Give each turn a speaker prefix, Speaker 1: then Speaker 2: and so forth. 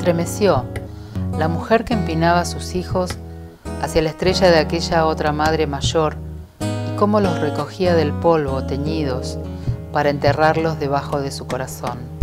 Speaker 1: estremeció la mujer que empinaba a sus hijos hacia la estrella de aquella otra madre mayor y cómo los recogía del polvo teñidos para enterrarlos debajo de su corazón.